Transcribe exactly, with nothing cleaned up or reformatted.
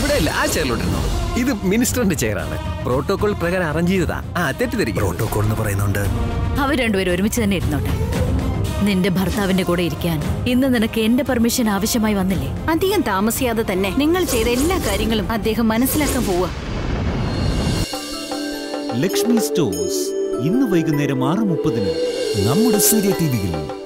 ഇവിടെ അല്ല, ആ ചെയറിലോട്ടിരുന്നോ. ഇത് മിനിസ്റ്ററിന്റെ ചെയറാണ്. പ്രോട്ടോകോൾ പ്രകാരം അറേഞ്ച് ചെയ്തതാ. ആ തെറ്റിദ്ധരിക്കും. പ്രോട്ടോകോൾ എന്ന് പറയുന്നുണ്ട്. അവർ രണ്ടുപേരും ഒരുമിച്ച് തന്നെ ഇരുന്നോട്ടെ. നിന്റെ ഭർത്താവിന്റെ കൂടെ ഇരിക്കാൻ ഇന്ന് നിനക്ക് എന്റെ പെർമിഷൻ ആവശ്യമായി വന്നില്ലേ? അധികം താമസിയാതെ തന്നെ നിങ്ങൾ ചെയ്ത എല്ലാ കാര്യങ്ങളും അദ്ദേഹം മനസ്സിലാക്കാൻ പോവുക. ലക്ഷ്മി സ്റ്റോഴ്സ് ഇന്ന് വൈകുന്നേരം ആറ് മുപ്പതിന് നമ്മുടെ സൂര്യ ടി വിയിൽ.